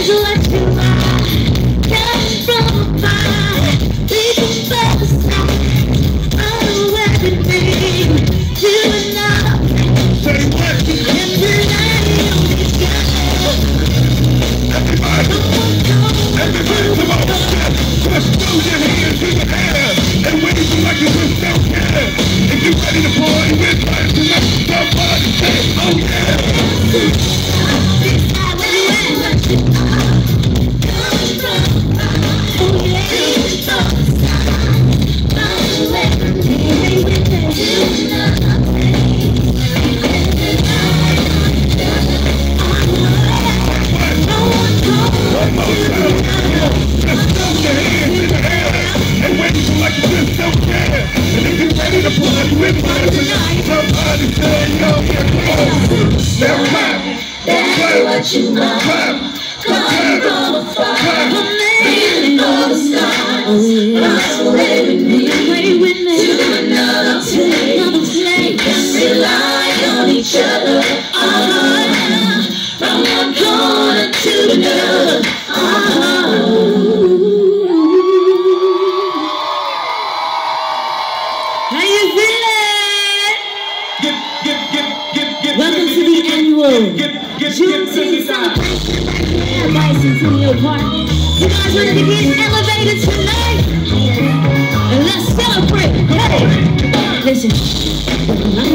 What you know, come from afar, reaching for the stars, fly away with me to another place. We can rely on each other, from one corner to another. How you feeling? Welcome to the annual Juneteenth celebration at Bicentennial Park. You guys ready to get elevated tonight? And let's celebrate. Hey, listen.